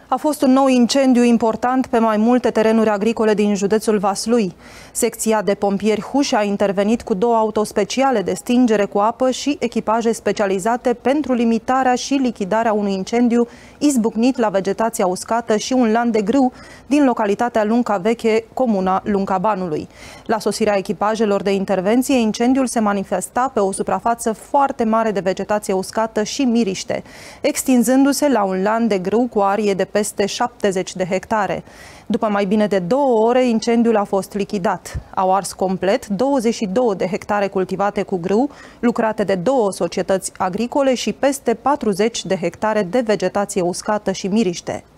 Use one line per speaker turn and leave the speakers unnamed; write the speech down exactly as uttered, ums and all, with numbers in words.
A fost un nou incendiu important pe mai multe terenuri agricole din județul Vaslui. Secția de pompieri Huș a intervenit cu două autospeciale de stingere cu apă și echipaje specializate pentru limitarea și lichidarea unui incendiu izbucnit la vegetația uscată și un lan de grâu din localitatea Lunca Veche, comuna Lunca Banului. La sosirea echipajelor de intervenție, incendiul se manifesta pe o suprafață foarte mare de vegetație uscată și miriște, extinzându-se la un lan de grâu cu arie de peste șaptezeci de hectare. După mai bine de două ore, incendiul a fost lichidat. Au ars complet douăzeci și două de hectare cultivate cu grâu, lucrate de două societăți agricole și peste patruzeci de hectare de vegetație uscată și miriște.